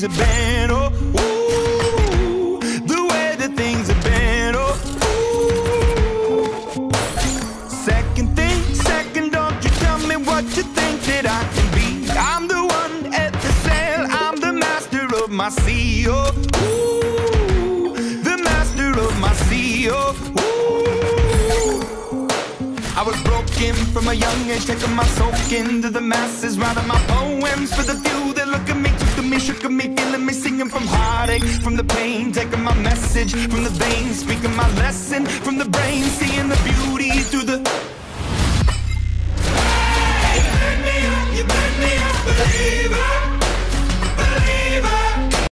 have been. Oh, ooh, the way that things have been. Oh, ooh. Second, don't you tell me what you think that I can be. I'm the one at the sail, I'm the master of my sea. Oh, ooh, the master of my sea. Oh, ooh. I was broken from a young age, taking my soak into the masses, writing my poems for the few that look at me, took to me, shook at me, feeling me, singing from heartache, from the pain, taking my message from the veins, speaking my lesson from the brain, seeing the beauty through the... Hey, you burn me up, believer.